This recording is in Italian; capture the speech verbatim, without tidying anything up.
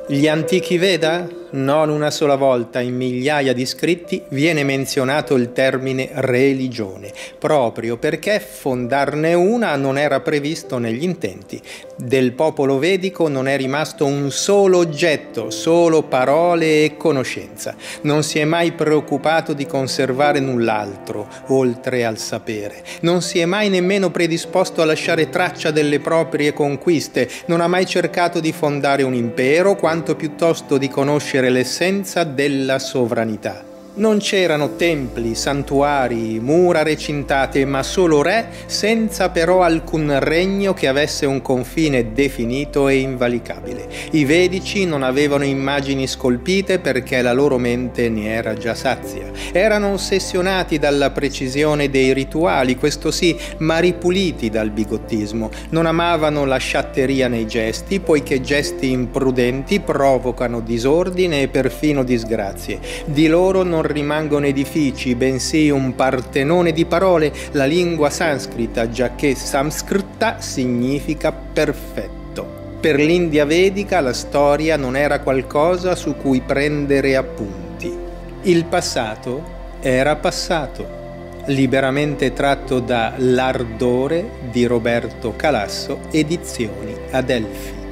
Gli antichi Veda? Non una sola volta in migliaia di scritti viene menzionato il termine religione, proprio perché fondarne una non era previsto negli intenti. Del popolo vedico non è rimasto un solo oggetto, solo parole e conoscenza. Non si è mai preoccupato di conservare null'altro, oltre al sapere. Non si è mai nemmeno predisposto a lasciare traccia delle proprie conquiste. Non ha mai cercato di fondare un impero, quanto piuttosto di conoscere l'essenza della sovranità. Non c'erano templi, santuari, mura recintate, ma solo re, senza però alcun regno che avesse un confine definito e invalicabile. I Vedici non avevano immagini scolpite perché la loro mente ne era già sazia. Erano ossessionati dalla precisione dei rituali, questo sì, ma ripuliti dal bigottismo. Non amavano la sciatteria nei gesti, poiché gesti imprudenti provocano disordine e perfino disgrazie. Di loro non rimangono edifici, bensì un partenone di parole, la lingua sanscrita, giacché samskrta significa perfetto. Per l'India vedica la storia non era qualcosa su cui prendere appunti. Il passato era passato, liberamente tratto da L'Ardore di Roberto Calasso, edizioni Adelphi.